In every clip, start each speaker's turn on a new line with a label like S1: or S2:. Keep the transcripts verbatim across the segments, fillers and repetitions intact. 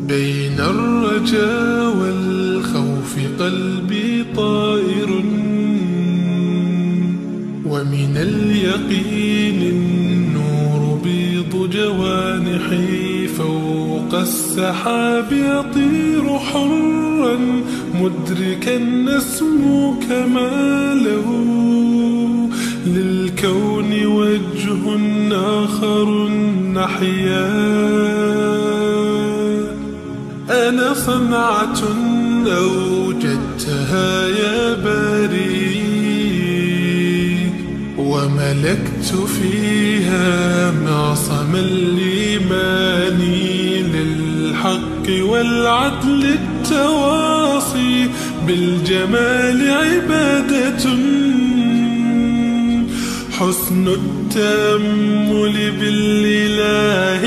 S1: بين الرجاء والخوف قلبي طائر، ومن اليقين النور بيض جوانحي، فوق السحاب يطير حرا مدركا نسمو كماله، للكون وجه آخر نحيا. أنا صنعة أوجدتها يا باري، وملكت فيها معصم الإيمان، للحق والعدل التواصي، بالجمال عبادة، حسن التأمل بالإله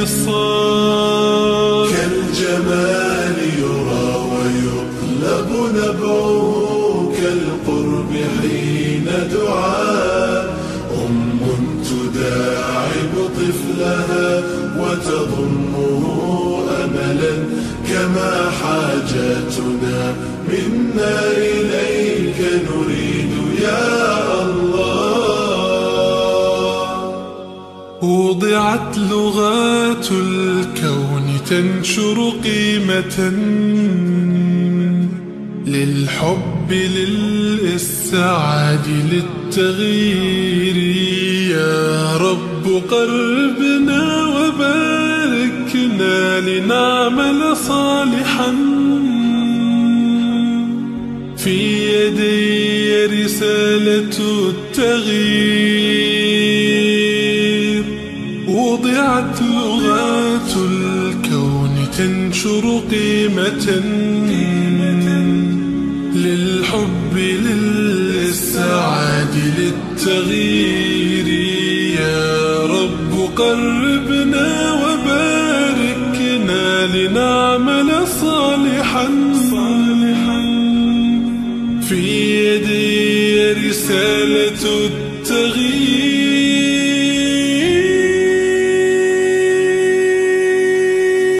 S1: وصال.
S2: كالجمال يرى ويطلب نبعه، كالقرب حين دعاء أم تداعب طفلها وتضمه أملا، كما حاجاتنا منا إليك نريد يا الله.
S1: وضعت لغات الكون تنشر قيمة للحب للإسعاد للتغيير، يا رب قربنا وباركنا لنعمل صالحا، في يدي رسالة التغيير. وضعت لغات الكون تنشر قيمة للحب للإسعاد للتغيير، يا رب قربنا وباركنا لنعمل صالحا، في يدي رسالة التغيير.